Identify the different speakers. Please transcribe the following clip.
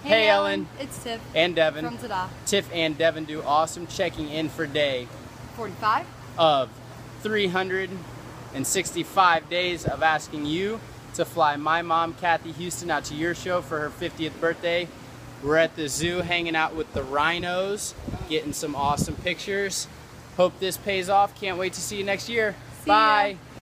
Speaker 1: Hey Ellen,
Speaker 2: it's Tiff
Speaker 1: and Devin
Speaker 2: from TADA.
Speaker 1: Tiff and Devin do awesome, checking in for day
Speaker 2: 45
Speaker 1: of 365 days of asking you to fly my mom, Kathy Houston, out to your show for her 50th birthday. We're at the zoo hanging out with the rhinos, getting some awesome pictures. Hope this pays off. Can't wait to see you next year.
Speaker 2: See ya.
Speaker 1: Bye.